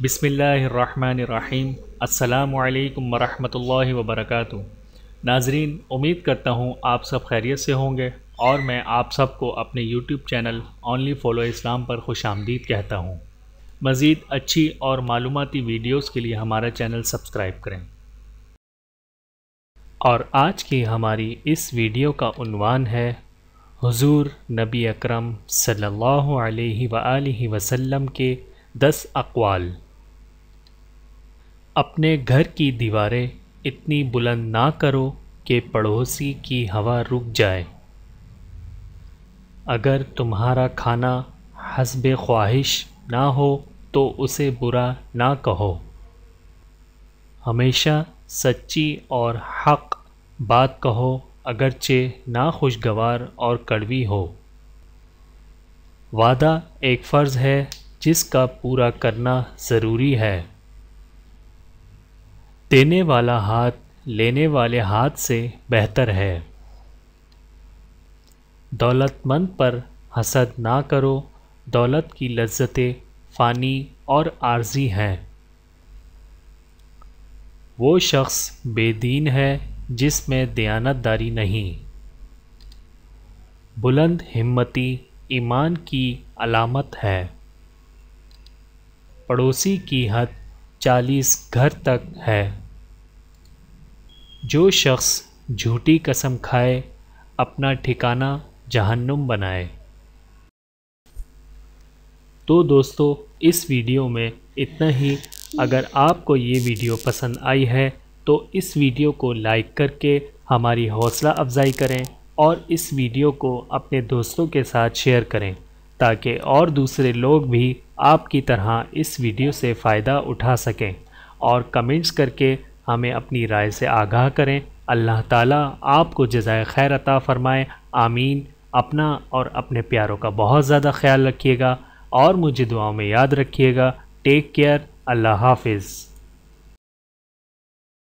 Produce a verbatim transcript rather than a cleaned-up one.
बिस्मिल्लाहिर्रहमानिर्रहीम। अस्सलामुअलैकुम वरहमतुल्लाहि वबरकातुहू। नाजरीन, उम्मीद करता हूँ आप सब खैरियत से होंगे और मैं आप सबको अपने यूट्यूब चैनल ओनली फॉलो इस्लाम पर खुशामदीद कहता हूँ। मज़ीद अच्छी और मालूमाती वीडियोस के लिए हमारा चैनल सब्सक्राइब करें। और आज की हमारी इस वीडियो का उन्वान है हुज़ूर नबी अकरम सल्लल्लाहु अलैहि वआलिहि वसल्लम के दस अक़वाल। अपने घर की दीवारें इतनी बुलंद ना करो कि पड़ोसी की हवा रुक जाए। अगर तुम्हारा खाना हस्बे ख्वाहिश ना हो तो उसे बुरा ना कहो। हमेशा सच्ची और हक़ बात कहो, अगरचे नाखुशगवार और कड़वी हो। वादा एक फ़र्ज़ है जिसका पूरा करना ज़रूरी है। देने वाला हाथ लेने वाले हाथ से बेहतर है। दौलतमंद पर हसद ना करो, दौलत की लज्जतें फ़ानी और आर्जी हैं। वो शख्स बेदीन है जिसमें दयानतदारी नहीं। बुलंद हिम्मती ईमान की अलामत है। पड़ोसी की हद चालीस घर तक है। जो शख्स झूठी कसम खाए अपना ठिकाना जहन्नुम बनाए। तो दोस्तों, इस वीडियो में इतना ही। अगर आपको ये वीडियो पसंद आई है तो इस वीडियो को लाइक करके हमारी हौसला अफजाई करें और इस वीडियो को अपने दोस्तों के साथ शेयर करें ताकि और दूसरे लोग भी आपकी तरह इस वीडियो से फ़ायदा उठा सकें। और कमेंट्स करके हमें अपनी राय से आगाह करें। अल्लाह ताला आपको जज़ाए खैर अता फ़रमाए। आमीन। अपना और अपने प्यारों का बहुत ज़्यादा ख्याल रखिएगा और मुझे दुआओं में याद रखिएगा। Take care. अल्लाह हाफिज़।